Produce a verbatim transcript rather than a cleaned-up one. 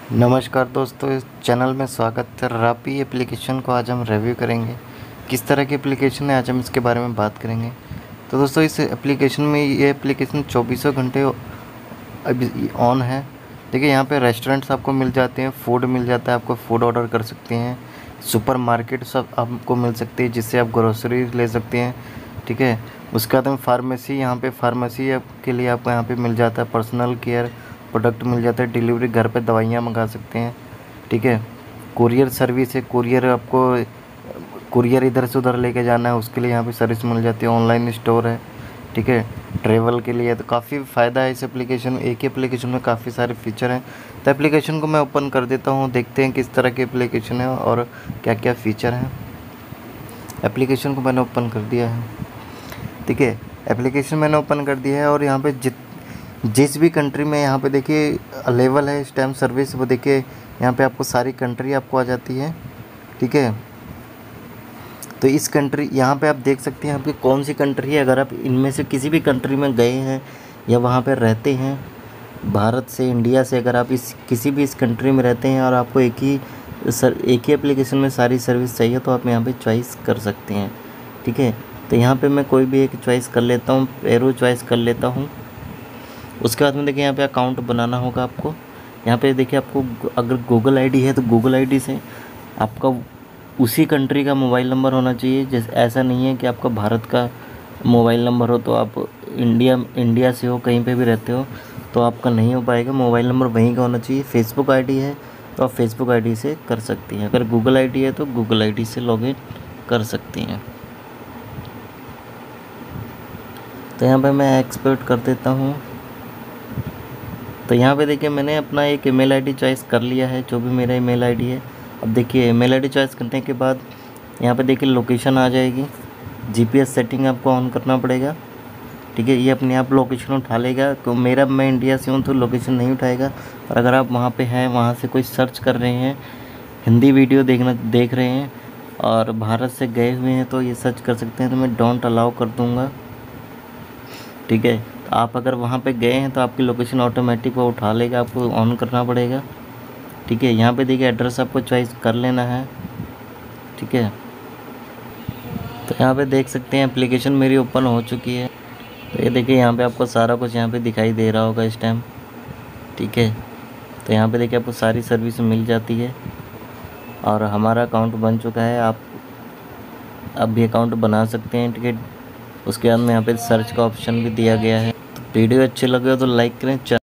नमस्कार दोस्तों, इस चैनल में स्वागत है। रापी एप्लीकेशन को आज हम रिव्यू करेंगे। किस तरह की एप्लीकेशन है, आज हम इसके बारे में बात करेंगे। तो दोस्तों, इस एप्लीकेशन में ये एप्लीकेशन चौबीसों घंटे अभी ऑन है। देखिए, यहाँ पे रेस्टोरेंट्स आपको मिल जाते हैं, फूड मिल जाता है, आपको फूड ऑर्डर कर सकते हैं। सुपर मार्केट सब आपको मिल सकती है, जिससे आप ग्रोसरी ले सकते हैं। ठीक है, उसके बाद में फार्मेसी, यहाँ पे फार्मेसी के लिए आपको यहाँ पे मिल जाता है। पर्सनल केयर प्रोडक्ट मिल जाता है। डिलीवरी घर पे दवाइयाँ मंगा सकते हैं। ठीक है, कुरियर सर्विस है। कुरियर आपको कुरियर इधर से उधर लेके जाना है, उसके लिए यहाँ पे सर्विस मिल जाती है। ऑनलाइन स्टोर है। ठीक है, ट्रैवल के लिए तो काफ़ी फ़ायदा है इस एप्लीकेशन में। एक ही एप्लीकेशन में काफ़ी सारे फीचर हैं। तो एप्लीकेशन को मैं ओपन कर देता हूँ, देखते हैं किस तरह की एप्लीकेशन है और क्या क्या फ़ीचर हैं। एप्लीकेशन को मैंने ओपन कर दिया है। ठीक है, एप्लीकेशन मैंने ओपन कर दिया है और यहाँ पे जित जिस भी कंट्री में यहाँ पे देखिए अवेलेबल है इस टाइम सर्विस, वो देखिए यहाँ पे आपको सारी कंट्री आपको आ जाती है। ठीक है, तो इस कंट्री यहाँ पे आप देख सकते हैं आपकी कौन सी कंट्री है। अगर आप इनमें से किसी भी कंट्री में गए हैं या वहाँ पर रहते हैं, भारत से, इंडिया से, अगर आप इस किसी भी इस कंट्री में रहते हैं और आपको एक ही सर एक ही एप्लीकेशन में सारी सर्विस चाहिए, तो आप यहाँ पे चॉइस कर सकते हैं। ठीक है, तो यहाँ पे मैं कोई भी एक चॉइस कर लेता हूँ, एरो चॉइस कर लेता हूँ। उसके बाद में देखिए यहाँ पे अकाउंट बनाना होगा आपको। यहाँ पे देखिए आपको अगर गूगल आईडी है तो गूगल आईडी से आपका उसी कंट्री का मोबाइल नंबर होना चाहिए। जैसे ऐसा नहीं है कि आपका भारत का मोबाइल नंबर हो तो आप इंडिया इंडिया से हो, कहीं पे भी रहते हो, तो आपका नहीं हो पाएगा। मोबाइल नंबर वहीं का होना चाहिए। फेसबुक आईडी है तो आप फेसबुक आईडी से कर सकती हैं। अगर गूगल आईडी है तो गूगल आईडी से लॉगिन कर सकती हैं। तो यहाँ पे मैं एक्सपोर्ट कर देता हूँ। तो यहाँ पे देखिए मैंने अपना एक ईमेल आईडी चॉइस कर लिया है, जो भी मेरा ईमेल आईडी है। अब देखिए ईमेल आईडी चॉइस करने के बाद यहाँ पे देखिए लोकेशन आ जाएगी। जीपीएस सेटिंग आपको ऑन करना पड़ेगा। ठीक है, ये अपने आप लोकेशन उठा लेगा। तो मेरा मैं इंडिया से हूँ तो लोकेशन नहीं उठाएगा। और अगर आप वहाँ पे हैं, वहाँ से कोई सर्च कर रहे हैं, हिंदी वीडियो देखना देख रहे हैं और भारत से गए हुए हैं, तो ये सर्च कर सकते हैं। तो मैं डोंट अलाउ कर दूँगा। ठीक है, तो आप अगर वहाँ पे गए हैं तो आपकी लोकेशन ऑटोमेटिक वो उठा लेगा, आपको ऑन करना पड़ेगा। ठीक है, यहाँ पे देखिए एड्रेस आपको चॉइस कर लेना है। ठीक है, तो यहाँ पे देख सकते हैं एप्लीकेशन मेरी ओपन हो चुकी है। तो ये देखिए यहाँ पे आपको सारा कुछ यहाँ पे दिखाई दे रहा होगा इस टाइम। ठीक है, तो यहाँ पे देखिए आपको सारी सर्विस मिल जाती है और हमारा अकाउंट बन चुका है। आप अब भी अकाउंट बना सकते हैं। ठीक है, उसके बाद में यहाँ पे सर्च का ऑप्शन भी दिया गया है। तो वीडियो अच्छे लगे हो तो लाइक करें।